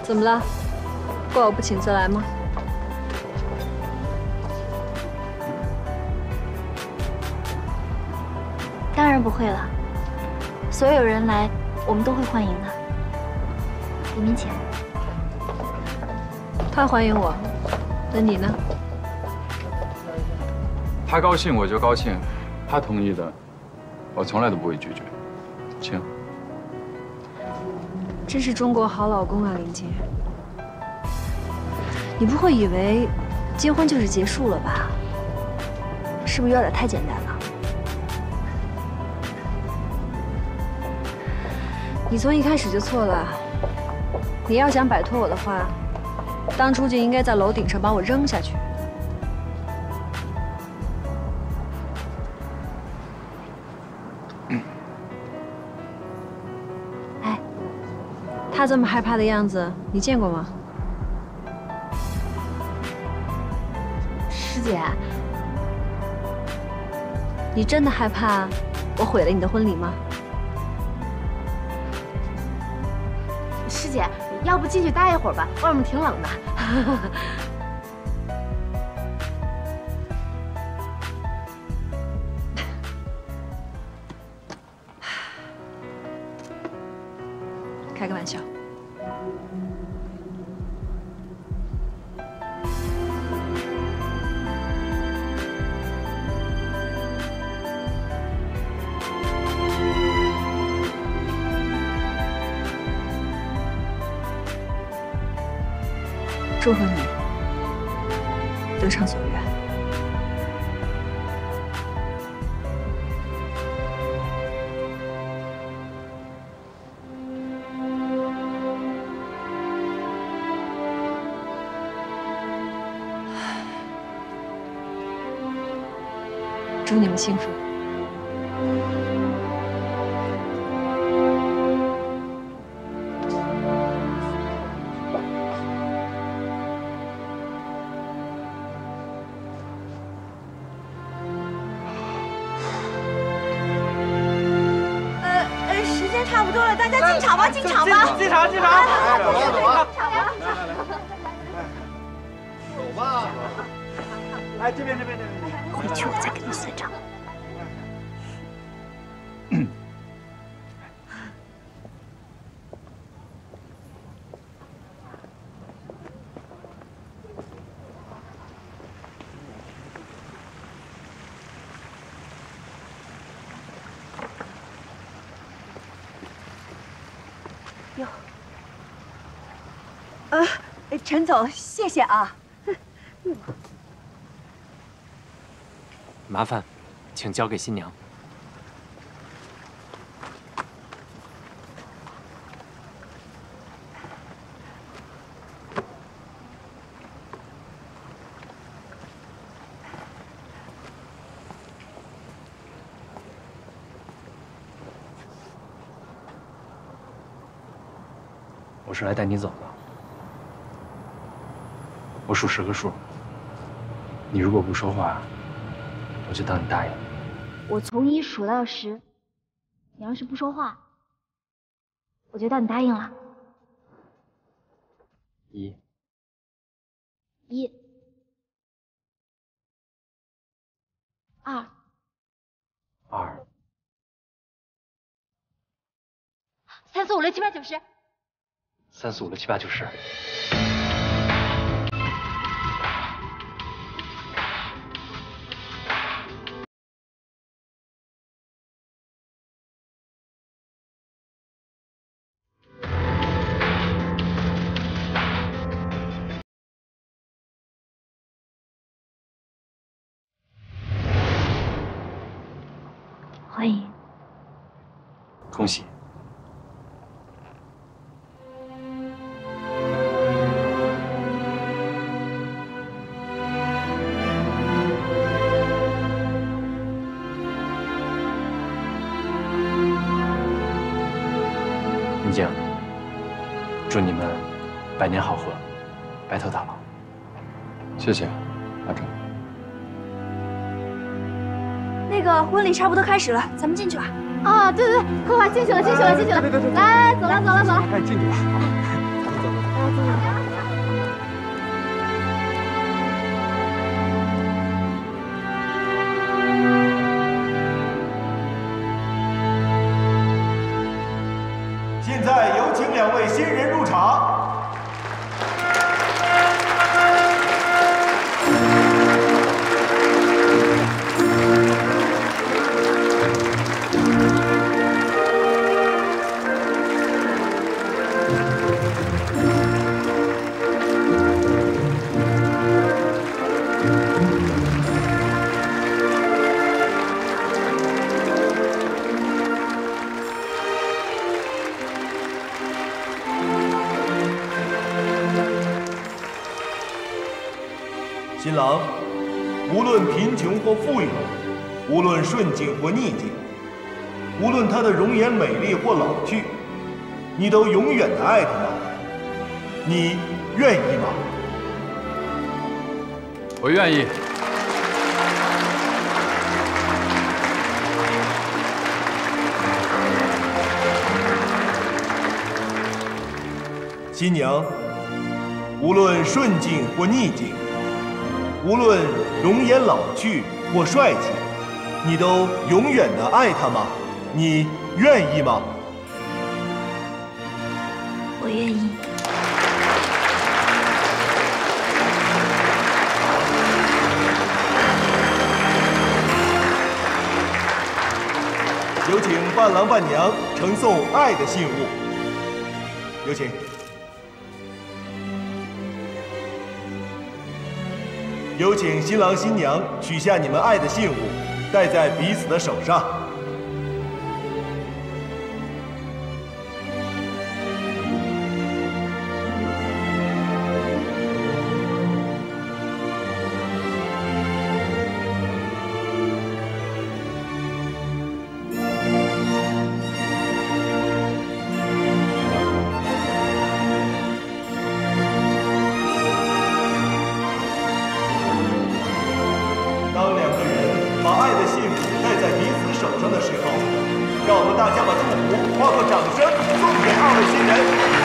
怎么了？怪我不请自来吗？ 当然不会了，所有人来，我们都会欢迎的。李明前， 他欢迎我，那你呢？ 他高兴我就高兴，他同意的，我从来都不会拒绝。请。 真是中国好老公啊，林杰。你不会以为结婚就是结束了吧？是不是有点太简单了？你从一开始就错了。你要想摆脱我的话，当初就应该在楼顶上把我扔下去。哎，他这么害怕的样子，你见过吗？ 师姐， 你真的害怕我毁了你的婚礼吗？ 师姐，要不进去待一会儿吧，外面挺冷的。 开个玩笑。祝贺你得偿所愿。祝你们幸福。 时间差不多了，大家进场吧，进场吧， 进场，进场， 走吧，走吧， 走吧。来，这边，这边，这边。 回去我再跟你算账。 哟，陈总，谢谢啊。 麻烦，请交给新娘。我是来带你走的。我数10个数，你如果不说话，我就当你答应了。 我从1数到10，你要是不说话，我就当你答应了。 1、 1、2、 2、 3、4、5、6、7、8、9、10。 3、4、5、6、7、8、9、10。 欢迎， 恭喜。林静，祝你们百年好合，白头到老。 谢谢，阿成。 那个婚礼差不多开始了，咱们进去吧。啊，对对对，快进去了，进去了，进去了。来，走了，走了，走了。 赶紧进去吧。走走走。 着急。 现在有请2位新人入场。 新郎，无论贫穷或富有，无论顺境或逆境，无论她的容颜美丽或老去，你都永远的爱她吗？你愿意吗？ 我愿意。 新娘，无论顺境或逆境。 无论容颜老去或帅气，你都永远的爱他吗？你愿意吗？ 我愿意。 有请伴郎伴娘呈送爱的信物。有请。 有请新郎新娘取下你们爱的信物，戴在彼此的手上。当2个人把爱的信物戴在彼此手上的时候，让我们大家把祝福化作掌声，送给2位新人。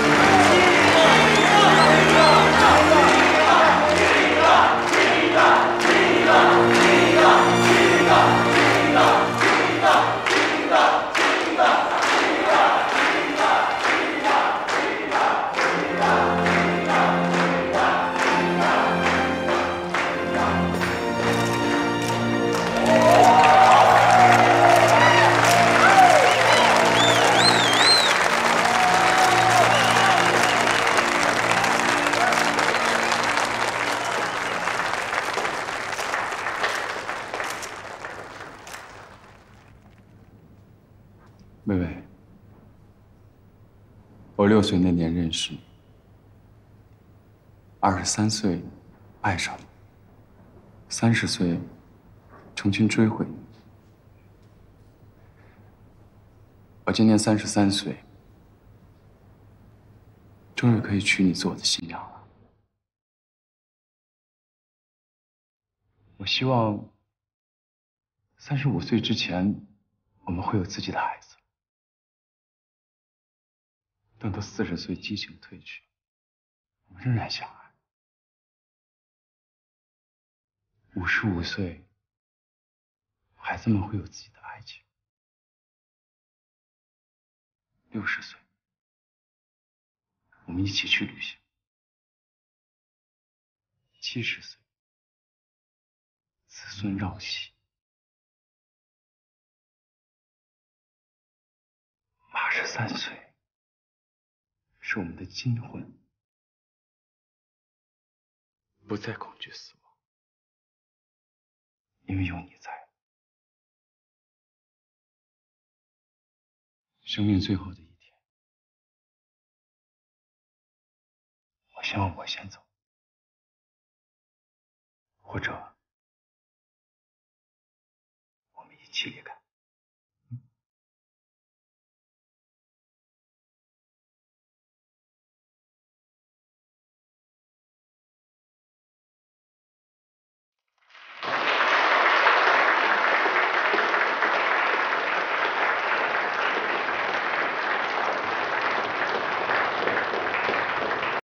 薇薇，我6岁那年认识你，23岁爱上你，30岁成群追回你。我今年33岁，终于可以娶你做我的新娘了。我希望35岁之前，我们会有自己的孩子。 等到40岁激情褪去，我们仍然相爱。55岁，孩子们会有自己的爱情。60岁，我们一起去旅行。70岁，子孙绕膝。83岁。 是我们的金婚，不再恐惧死亡，因为有你在。生命最后的一天，我希望我先走，或者我们一起离开。